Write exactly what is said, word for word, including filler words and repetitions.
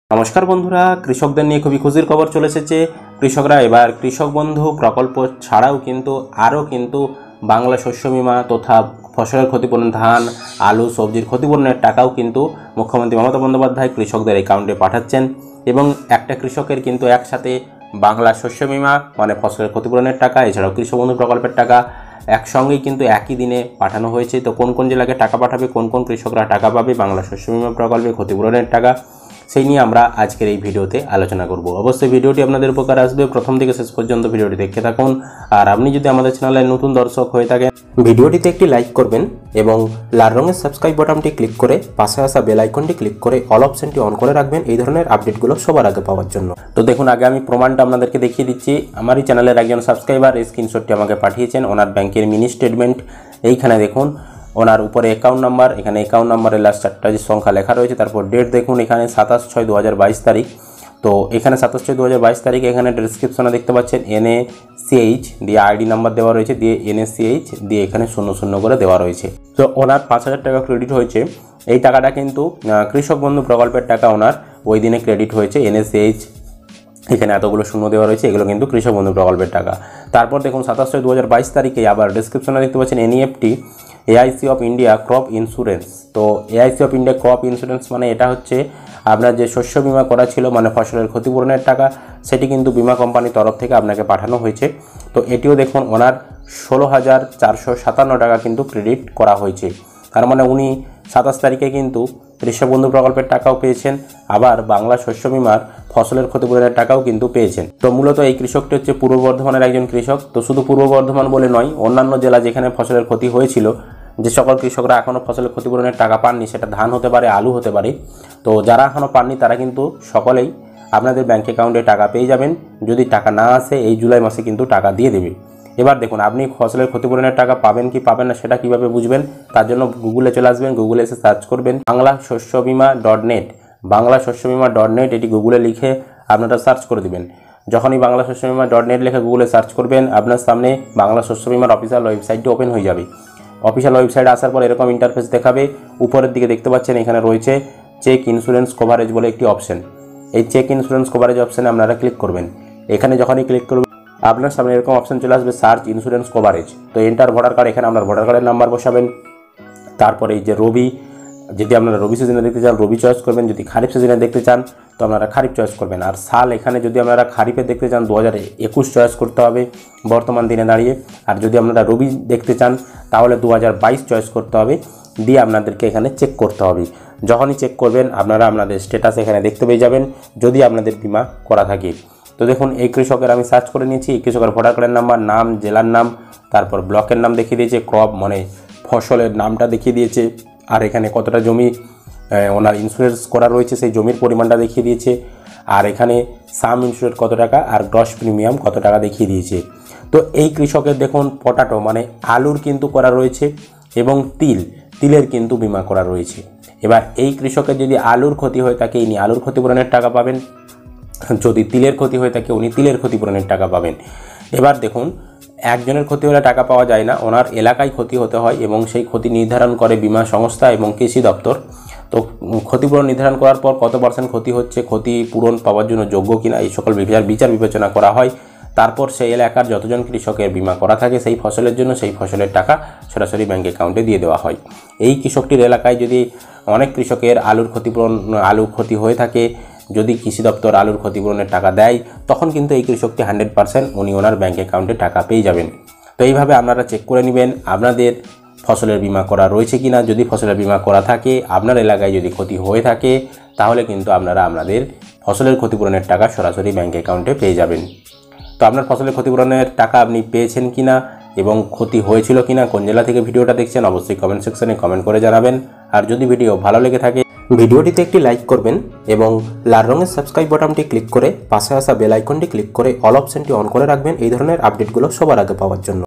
নমস্কার বন্ধুরা, কৃষকদের নিয়ে খুবই খুশির খবর চলে এসেছে। কৃষকরা এবার কৃষক বন্ধু প্রকল্প ছাড়াও কিন্তু আরও কিন্তু বাংলা শস্য বিমা তথা ফসলের ক্ষতিপূরণ, ধান, আলু, সবজির ক্ষতিপূরণের টাকাও কিন্তু মুখ্যমন্ত্রী মমতা বন্দ্যোপাধ্যায় কৃষকদের অ্যাকাউন্টে পাঠাচ্ছেন। এবং একটা কৃষকের কিন্তু একসাথে বাংলা শস্য বিমা মানে ফসলের ক্ষতিপূরণের টাকা, এছাড়াও কৃষক বন্ধু প্রকল্পের টাকা একসঙ্গেই কিন্তু একই দিনে পাঠানো হয়েছে। তো কোন কোন জেলাকে টাকা পাঠাবে, কোন কোন কৃষকরা টাকা পাবে বাংলা শস্য বিমা প্রকল্পে ক্ষতিপূরণের টাকা, সেই নিয়ে আমরা আজকের এই ভিডিওতে আলোচনা করব। অবশ্যই ভিডিওটি আপনাদের উপকার আসবে, প্রথম থেকে শেষ পর্যন্ত ভিডিওটি দেখতে থাকুন। আর আপনি যদি আমাদের চ্যানেলের নতুন দর্শক হয়ে থাকেন, ভিডিওটিতে একটি লাইক করবেন এবং লাল রঙের সাবস্ক্রাইব বাটনটি ক্লিক করে পাশে আসা বেল আইকনটি ক্লিক করে অল অপশনটি অন করে রাখবেন এই ধরনের আপডেটগুলো সবার আগে পাওয়ার জন্য। তো দেখুন, আগে আমি প্রমাণটা আপনাদেরকে দেখিয়ে দিচ্ছি। আমারই চ্যানেলের একজন সাবস্ক্রাইবার এই স্ক্রিনশটটি আমাকে পাঠিয়েছেন, ওনার ব্যাংকের মিনি স্টেটমেন্ট। এইখানে দেখুন ওনার উপরে অ্যাকাউন্ট নাম্বার, এখানে অ্যাকাউন্ট নাম্বারের লাস্ট চারটা যে সংখ্যা লেখা রয়েছে, তারপর ডেট দেখুন এখানে সাতাশ ছয় দু হাজার বাইশ তারিখ। তো এখানে সাতাশ ছয় দু হাজার বাইশ তারিখ এখানে ডিসক্রিপশনে দেখতে পাচ্ছেন এন এ সি এইচ দিয়ে আইডি নাম্বার দেওয়া রয়েছে, দিয়ে এন এ সি এইচ দিয়ে এখানে শূন্য শূন্য করে দেওয়া রয়েছে। তো ওনার পাঁচ হাজার টাকা ক্রেডিট হয়েছে। এই টাকাটা কিন্তু কৃষক বন্ধু প্রকল্পের টাকা ওনার ওই দিনে ক্রেডিট হয়েছে। এন এ সি এইচ এখানে এতগুলো শূন্য দেওয়া রয়েছে, এগুলো কিন্তু কৃষক বন্ধু প্রকল্পের টাকা। তারপর দেখুন সাতাশ ছয় দু হাজার বাইশ তারিখে আবার ডিসক্রিপশনে দেখতে পাচ্ছেন N E F T AIC of India crop insurance. তো AIC of India crop insurance মানে এটা হচ্ছে আপনার যে শস্য বিমা করা ছিল মানে ফসলের ক্ষতিপূরণের টাকা, সেটি কিন্তু বিমা কোম্পানির তরফ থেকে আপনাকে পাঠানো হয়েছে। তো এটিও দেখুন ওনার ষোলো হাজার চারশো সাতান্ন টাকা কিন্তু ক্রেডিট করা হয়েছে। তার মানে উনি সাতাশ তারিখে কিন্তু কৃষক বন্ধু প্রকল্পের টাকাও পেয়েছেন, আবার বাংলা শস্য বিমার ফসলের ক্ষতিপূরণের টাকাও কিন্তু পেয়েছেন। তো মূলত এই কৃষকটি হচ্ছে পূর্ব বর্ধমানের একজন কৃষক। তো শুধু পূর্ব বর্ধমান বলে নয়, অন্যান্য জেলা যেখানে ফসলের ক্ষতি হয়েছিল, যে সকল কৃষকরা এখনও ফসলের ক্ষতিপূরণের টাকা পাননি, সেটা ধান হতে পারে, আলু হতে পারে। তো যারা এখনও পাননি তারা কিন্তু সকলেই আপনাদের ব্যাঙ্ক অ্যাকাউন্টে টাকা পেয়ে যাবেন। যদি টাকা না আসে এই জুলাই মাসে কিন্তু টাকা দিয়ে দেবে। এবার দেখুন আপনি ফসলের ক্ষতিপূরণের টাকা পাবেন কি পাবেন না সেটা কীভাবে বুঝবেন, তার জন্য গুগলে চলে আসবেন। গুগলে এসে সার্চ করবেন বাংলা শস্য বিমা ডট নেট, বাংলা শস্য বিমা ডট নেট, এটি গুগলে লিখে আপনারা সার্চ করে দেবেন। যখনই বাংলা শস্য বিমা ডট নেট লিখে গুগলে সার্চ করবেন, আপনার সামনে বাংলা শস্য বিমার অফিসিয়াল ওয়েবসাইটটি ওপেন হয়ে যাবে। অফিসিয়াল ওয়েবসাইটে আসার পর এরকম ইন্টারফেস দেখাবে। উপরের দিকে দেখতে পাচ্ছেন এখানে রয়েছে চেক ইন্স্যুরেন্স কভারেজ বলে একটি অপশন। এই চেক ইন্স্যুরেন্স কভারেজ অপশানে আপনারা ক্লিক করবেন। এখানে যখনই ক্লিক করবেন আপনার সামনে এরকম অপশন চলে আসবে সার্চ ইন্স্যুরেন্স কভারেজ। তো এন্টার ভোটার কার্ড, এখানে আপনার ভোটার কার্ডের নাম্বার বসাবেন। তারপরে এই যে রবি, যদি আপনারা রবি সিজনে দেখতে চান রবি চয়েস করবেন, যদি খারিফ সিজনে দেখতে চান তো আপনারা খারিফ চয়েস করবেন। আর সাল এখানে যদি আপনারা খারিফে দেখতে চান দু হাজার একুশ চয়েস করতে হবে বর্তমান দিনে দাঁড়িয়ে। আর যদি আপনারা রবি দেখতে চান তাহলে দু হাজার বাইশ চয়েস করতে হবে, দিয়ে আপনাদেরকে এখানে চেক করতে হবে। যখনই চেক করবেন আপনারা আপনাদের স্ট্যাটাস এখানে দেখতে পেয়ে যাবেন যদি আপনাদের বিমা করা থাকে। তো দেখুন এই কৃষকের আমি সার্চ করে নিয়েছি, এই কৃষকের ভোটার কার্ডের নাম্বার, নাম, জেলার নাম, তারপর ব্লকের নাম দেখিয়ে দিয়েছে, ক্রপ মানে ফসলের নামটা দেখিয়ে দিয়েছে, আর এখানে কতটা জমি ওনার ইন্স্যুরেন্স করা রয়েছে সেই জমির পরিমাণটা দেখিয়ে দিয়েছে, আর এখানে সাম ইন্স্যুরেন্স কত টাকা আর গ্রস প্রিমিয়াম কত টাকা দেখিয়ে দিয়েছে। তো এই কৃষকের দেখুন পটাটো মানে আলুর কিন্তু করা রয়েছে এবং তিল তিলের কিন্তু বিমা করা রয়েছে। এবার এই কৃষকের যদি আলুর ক্ষতি হয়ে থাকে ইনি আলুর ক্ষতিপূরণের টাকা পাবেন, যদি তিলের ক্ষতি হয়ে থাকে উনি তিলের ক্ষতিপূরণের টাকা পাবেন। এবার দেখুন একজনের ক্ষতি হলে টাকা পাওয়া যায় না, ওনার এলাকায় ক্ষতি হতে হয় এবং সেই ক্ষতি নির্ধারণ করে বিমা সংস্থা এবং কৃষি দপ্তর। তো ক্ষতিপূরণ নির্ধারণ করার পর কত পার্সেন্ট ক্ষতি হচ্ছে, ক্ষতিপূরণ পাওয়ার জন্য যোগ্য কিনা এই সকল বিচার বিচার বিবেচনা করা হয়। তারপর সেই এলাকার যতজন কৃষকের বিমা করা থাকে সেই ফসলের জন্য সেই ফসলের টাকা সরাসরি ব্যাঙ্ক অ্যাকাউন্টে দিয়ে দেওয়া হয়। এই কৃষকটির এলাকায় যদি অনেক কৃষকের আলুর ক্ষতিপূরণ আলু ক্ষতি হয়ে থাকে, যদি কৃষি দপ্তর আলুর ক্ষতিপূরণের টাকা দেয় তখন কিন্তু এই কৃষকটি হান্ড্রেড পার্সেন্ট উনি ওনার ব্যাঙ্ক অ্যাকাউন্টে টাকা পেয়ে যাবেন। তো এইভাবে আপনারা চেক করে নেবেন আপনাদের ফসলের বিমা করা রয়েছে কিনা। যদি ফসলের বিমা করা থাকে, আপনার এলাকায় যদি ক্ষতি হয়ে থাকে, তাহলে কিন্তু আপনারা আপনাদের ফসলের ক্ষতিপূরণের টাকা সরাসরি ব্যাঙ্ক অ্যাকাউন্টে পেয়ে যাবেন। তো আপনার ফসলের ক্ষতিপূরণের টাকা আপনি পেয়েছেন কিনা এবং ক্ষতি হয়েছিল কিনা, কোন জেলা থেকে ভিডিওটা দেখছেন অবশ্যই কমেন্ট সেকশনে কমেন্ট করে জানাবেন। আর যদি ভিডিও ভালো লেগে থাকে ভিডিওটিতে একটি লাইক করবেন এবং লাল রঙের সাবস্ক্রাইব বাটনটি ক্লিক করে পাশে আসা বেল আইকনটি ক্লিক করে অল অপশনটি অন করে রাখবেন এই ধরনের আপডেটগুলো সবার আগে পাওয়ার জন্য।